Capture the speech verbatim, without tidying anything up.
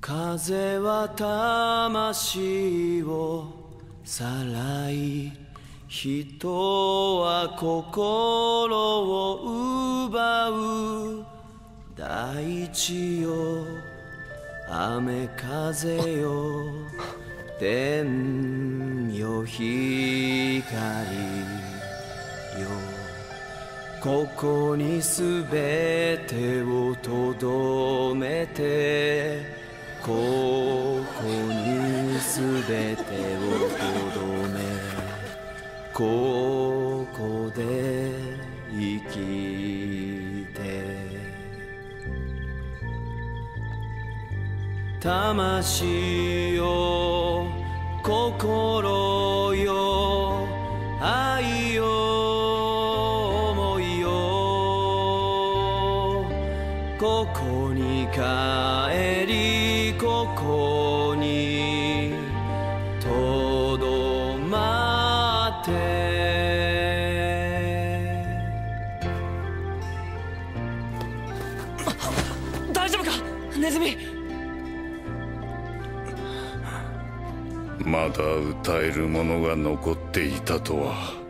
風は魂をさらい、人は心を奪う。大地よ雨風よ天よ光よ、ここにすべてをとどめて、ここにすべてをとどめ、ここで生きて。魂よ心よ愛よ想いよ、ここに帰りここにとどまって。 大丈夫かネズミ。 まだ歌えるものが残っていたとは。